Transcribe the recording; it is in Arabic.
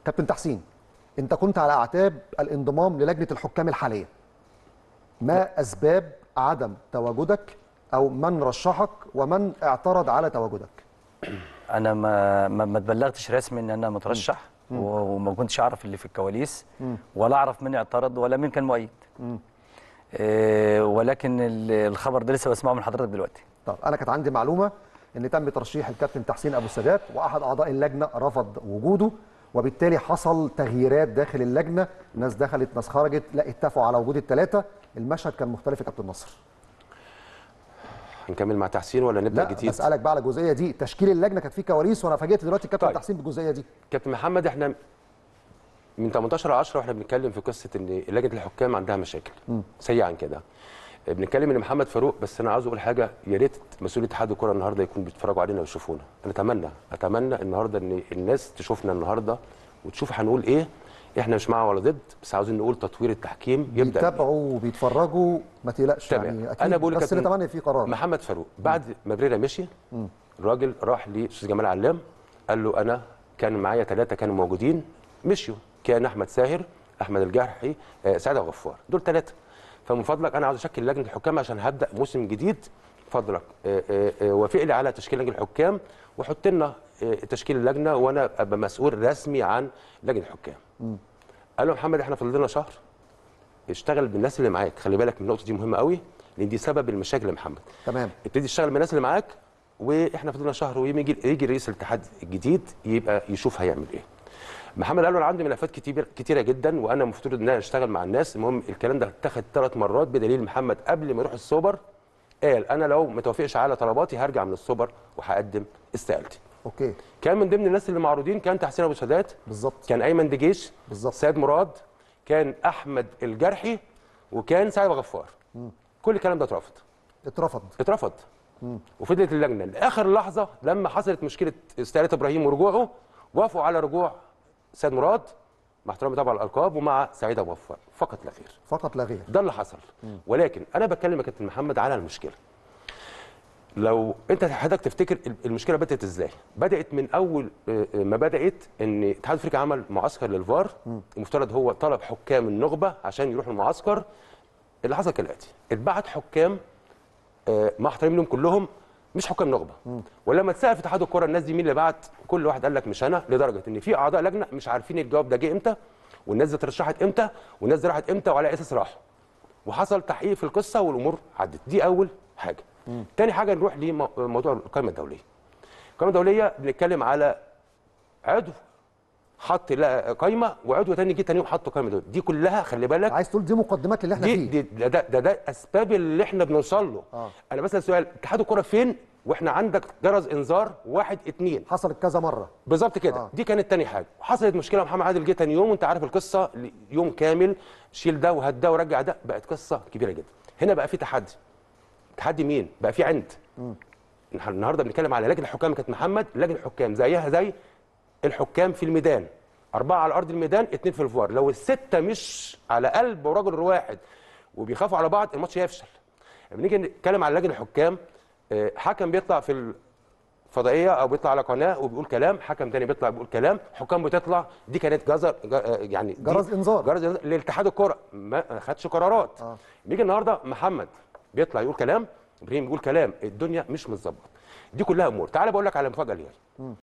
كابتن تحسين، انت كنت على اعتاب الانضمام للجنه الحكام الحاليه. ما اسباب عدم تواجدك او من رشحك ومن اعترض على تواجدك؟ انا ما اتبلغتش رسمي ان انا مترشح، وما كنتش اعرف اللي في الكواليس، ولا اعرف مين اعترض ولا مين كان مؤيد. ولكن الخبر ده لسه بسمعه من حضرتك دلوقتي. طب انا كانت عندي معلومه ان تم ترشيح الكابتن تحسين ابو السادات واحد اعضاء اللجنه رفض وجوده، وبالتالي حصل تغييرات داخل اللجنه، ناس دخلت ناس خرجت، لا اتفقوا على وجود الثلاثه. المشهد كان مختلف يا كابتن نصر. هنكمل مع تحسين ولا نبدا لا جديد؟ بسالك بقى على الجزئيه دي، تشكيل اللجنه كانت فيه كواليس وانا فاجئت دلوقتي الكابتن طيب. تحسين بالجزئيه دي. كابتن محمد، احنا من 18/10 واحنا بنتكلم في قصه ان لجنه الحكام عندها مشاكل سريعا كده. بنتكلم ان محمد فاروق، بس انا عاوز اقول حاجه، يا ريت مسؤول اتحاد الكره النهارده يكونوا بيتفرجوا علينا ويشوفونا. انا اتمنى النهارده ان الناس تشوفنا النهارده وتشوف هنقول ايه. احنا مش مع ولا ضد، بس عاوزين نقول تطوير التحكيم يبدا. بيتابعوا وبيتفرجوا، ما تقلقش يعني اكيد. انا بقول بس نتمنى في قرار. محمد فاروق بعد ما بريرا مشي، الراجل راح لاستاذ جمال علام، قال له انا كان معايا 3 كانوا موجودين مشيوا، كان احمد ساهر، احمد الجرحي، سعد غفار، دول 3. فمن فضلك انا عاوز اشكل لجنه الحكام عشان هبدا موسم جديد. فضلك وافق لي على تشكيل لجنه الحكام وحط لنا تشكيل اللجنه وانا ابقى مسؤول رسمي عن لجنه الحكام. قال له محمد احنا فاضل لنا شهر، اشتغل بالناس اللي معاك. خلي بالك من النقطه دي مهمه قوي، لان دي سبب المشاكل يا محمد. تمام. ابتدي تشتغل بالناس اللي معاك، واحنا فاضل لنا شهر ويجي رئيس الاتحاد الجديد يبقى يشوف هيعمل ايه. محمد قال له انا عندي ملفات كتيره جدا وانا المفروض ان انا اشتغل مع الناس. المهم الكلام ده اتاخد 3 مرات، بدليل محمد قبل ما يروح السوبر قال انا لو ما توافقش على طلباتي هرجع من السوبر وهقدم استقالتي. اوكي. كان من ضمن الناس اللي معروضين كان تحسين ابو سادات، بالظبط، كان ايمن دجيش، بالظبط، سيد مراد، كان احمد الجرحي، وكان سعد غفار. كل الكلام ده اترفض. وفضلت اللجنه لاخر لحظه لما حصلت مشكله استقاله ابراهيم ورجوعه، وافقوا على رجوع سيد مراد مع احترامي طبعا الالقاب ومع سعيد ابو غفار، فقط لا غير. فقط لا غير. ده اللي حصل. ولكن انا بتكلم يا كابتن محمد على المشكله. لو انت حضرتك تفتكر المشكله بدات ازاي؟ بدات من اول ما بدات ان الاتحاد الافريقي عمل معسكر للفار، المفترض هو طلب حكام النخبه عشان يروحوا المعسكر. اللي حصل كالاتي: اتبعت حكام مع احترامي لهم كلهم مش حكام نخبه. ولما اتسال في اتحاد الكره الناس دي مين اللي بعت، كل واحد قال لك مش انا، لدرجه ان في اعضاء لجنه مش عارفين الجواب ده جه امتى، والناس دي اترشحت امتى، والناس دي راحت امتى، وعلى اساس راحوا. وحصل تحقيق في القصه والامور عدت. دي اول حاجه. تاني حاجه نروح لموضوع القائمه الدوليه. القائمه الدوليه بنتكلم على عضو حط قائمه، وعضو تاني جه تاني يوم حط قائمه دوليه. دي كلها خلي بالك، عايز تقول دي مقدمات اللي احنا فيه. ده اسباب اللي احنا بنوصل له. انا بسال سؤال: اتحاد الكره فين واحنا عندك جرس انذار 1 2؟ حصلت كذا مره بالظبط كده. دي كانت تاني حاجه. وحصلت مشكله، محمد عادل جه تاني يوم، وانت عارف القصه، يوم كامل شيل ده وهات ده ورجع ده، بقت قصه كبيره جدا. هنا بقى في تحدي مين؟ بقى في عند. النهارده بنتكلم على لجنه الحكام. كانت محمد لجنه الحكام زيها زي الحكام في الميدان، 4 على ارض الميدان، 2 في الفار. لو ال6 مش على قلب ورجل واحد وبيخافوا على بعض، الماتش هيفشل. لما نيجي نتكلم على لجنه الحكام، حكم بيطلع في الفضائيه او بيطلع على قناه وبيقول كلام، حكم تاني بيطلع بيقول كلام، حكام بتطلع. دي كانت يعني جرس انذار لاتحاد الكره، ما خدش قرارات. نيجي النهارده محمد بيطلع يقول كلام، ابراهيم بيقول كلام، الدنيا مش متظبط. دي كلها امور. تعال بقول لك على مفاجاه ليا.